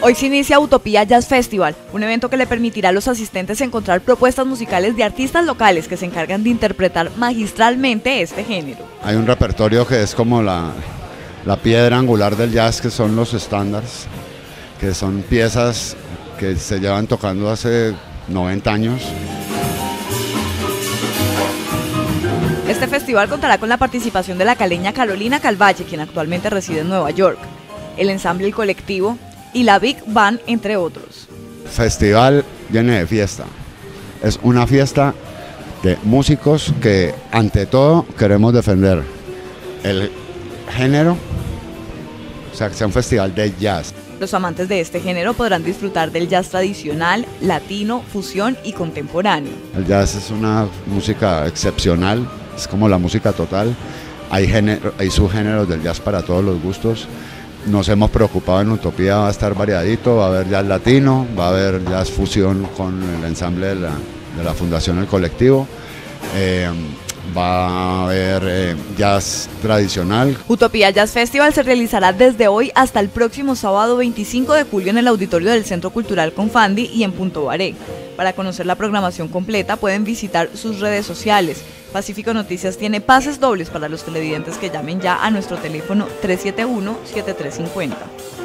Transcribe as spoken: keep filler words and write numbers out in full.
Hoy se inicia Utopía Jazz Festival, un evento que le permitirá a los asistentes encontrar propuestas musicales de artistas locales que se encargan de interpretar magistralmente este género. Hay un repertorio que es como la, la piedra angular del jazz, que son los estándares, que son piezas que se llevan tocando hace noventa años. Este festival contará con la participación de la caleña Carolina Calvache, quien actualmente reside en Nueva York, el ensamble El Colectivo y la Big Band, entre otros. Festival viene de fiesta, es una fiesta de músicos que ante todo queremos defender el género, o sea que sea un festival de jazz. Los amantes de este género podrán disfrutar del jazz tradicional, latino, fusión y contemporáneo. El jazz es una música excepcional, es como la música total, hay, género, hay subgéneros del jazz para todos los gustos. Nos hemos preocupado en Utopía, va a estar variadito, va a haber jazz latino, va a haber jazz fusión con el ensamble de la, de la Fundación El Colectivo, eh, va a haber eh, jazz tradicional. Utopía Jazz Festival se realizará desde hoy hasta el próximo sábado veinticinco de julio en el auditorio del Centro Cultural Confandi y en Punto Baré. Para conocer la programación completa pueden visitar sus redes sociales. Pacífico Noticias tiene pases dobles para los televidentes que llamen ya a nuestro teléfono tres siete uno, siete tres cinco cero.